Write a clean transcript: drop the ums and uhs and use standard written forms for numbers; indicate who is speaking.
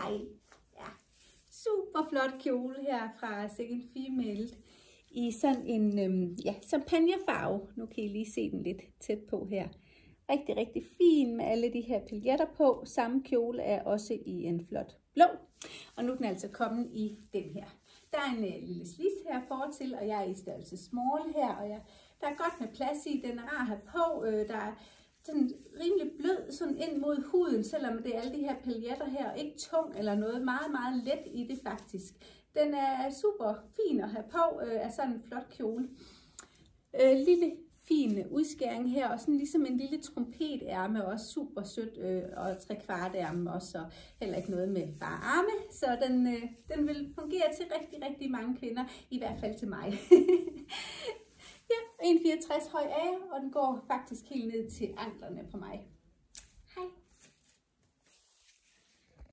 Speaker 1: Ej, ja, super flot kjole her fra Second Female i sådan en champagnefarve. Nu kan I lige se den lidt tæt på her. Rigtig, rigtig fin med alle de her paljetter på. Samme kjole er også i en flot blå. Og nu er den altså kommet i den her. Der er en lille slis her fortil, og jeg er i størrelse small her. Og der er godt med plads i. Den er rar at have på. Der er sådan rimelig blød sådan ind mod huden, selvom det er alle de her paljetter her. Og ikke tung eller noget. Meget, meget let i det faktisk. Den er super fin at have på af sådan en flot kjole. Lille fin udskæring her, og sådan ligesom en lille trompetærme, også super sødt, og 3/4 ærme også, og heller ikke noget med bare arme, så den vil fungere til rigtig, rigtig mange kvinder, i hvert fald til mig. Ja, 1,64 høj er jeg, og den går faktisk helt ned til anklerne på mig.